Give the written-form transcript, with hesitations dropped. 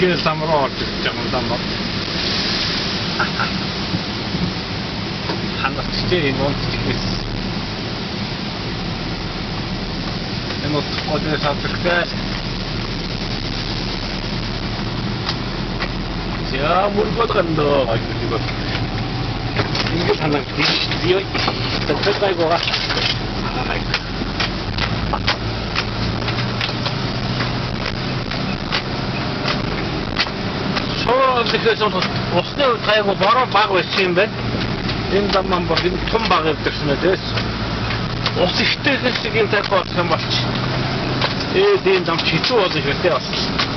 Итгэл самруу орж ирж байгаа юм даа ба. Ханагчтэй энэ онцгийс. Энэ одны сатрхтай. Я мургод гандо. Ингэ санаа тийш ёо. Тэтгэл гоо. Тэгэхээр усны гайгүй бороо баг байсан юм байна. Энэ заман баг энэ том баг явдагсан мэдээс. Ус ихтэй хэсэг юм таг болсон болч. Тийм зам чичүү болж ирдээ бас.